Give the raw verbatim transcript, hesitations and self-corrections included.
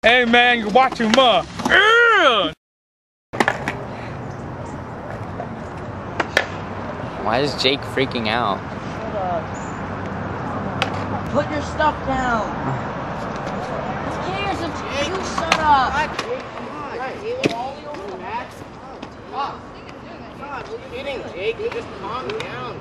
Hey man, you're watching ma. Why is Jake freaking out? Shut up. Put your stuff down. Who cares if you shut up? Jake, come on. Right. All the over the mat. God, what are you hitting, Jake? Just calm down.